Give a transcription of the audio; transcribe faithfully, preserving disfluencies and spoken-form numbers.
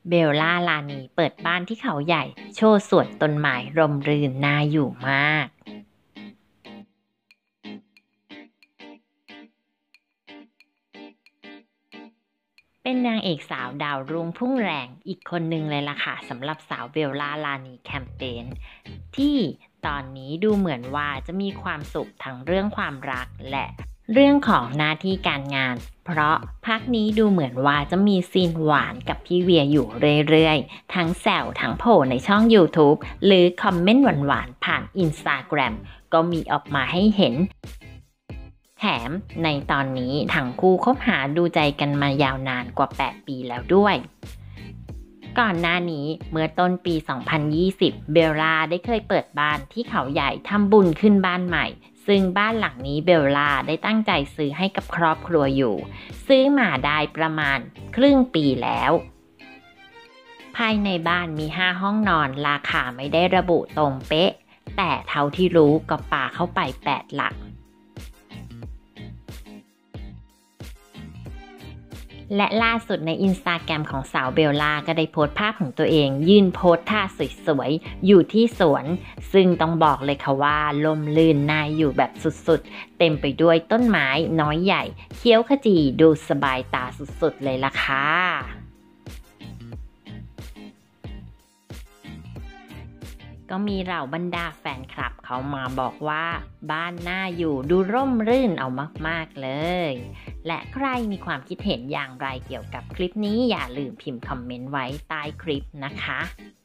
เบลล่าลานีเปิดบ้านที่เขาใหญ่โชว์สวนต้นไม้ร่มรื่นน่าอยู่มาก เป็นนางเอกสาวดาวรุ่งพุ่งแรงอีกคนหนึ่งเลยล่ะค่ะสำหรับสาวเบลล่าลานีแคมเปญที่ตอนนี้ดูเหมือนว่าจะมีความสุขทั้งเรื่องความรักและเรื่องของหน้าที่การงานเพราะพักนี้ดูเหมือนว่าจะมีซีนหวานกับพี่เวียอยู่เรื่อยๆทั้งแซวทั้งโผล่ในช่อง YouTube หรือคอมเมนต์หวานๆผ่าน Instagram ก็มีออกมาให้เห็นแถมในตอนนี้ทั้งคู่คบหาดูใจกันมายาวนานกว่าแปดปีแล้วด้วยก่อนหน้านี้เมื่อต้นปีสองพันยี่สิบเบลล่าได้เคยเปิดบ้านที่เขาใหญ่ทำบุญขึ้นบ้านใหม่ซึ่งบ้านหลังนี้เบลล่าได้ตั้งใจซื้อให้กับครอบครัวอยู่ซื้อมาได้ประมาณครึ่งปีแล้วภายในบ้านมีห้าห้องนอนราคาไม่ได้ระบุตรงเป๊ะแต่เท่าที่รู้ก็ปาเข้าไปแปดหลักและล่าสุดในอินสตาแกรมของสาวเบลล่าก็ได้โพสต์ภาพของตัวเองยืนโพสท่าสวยๆอยู่ที่สวนซึ่งต้องบอกเลยค่ะว่าลมลื่นน่าอยู่แบบสุดๆเต็มไปด้วยต้นไม้น้อยใหญ่เขียวขจีดูสบายตาสุดๆเลยล่ะค่ะก็มีเหล่าบรรดาแฟนคลับเขามาบอกว่าบ้านน่าอยู่ดูร่มรื่นเอามากๆเลยและใครมีความคิดเห็นอย่างไรเกี่ยวกับคลิปนี้อย่าลืมพิมพ์คอมเมนต์ไว้ใต้คลิปนะคะ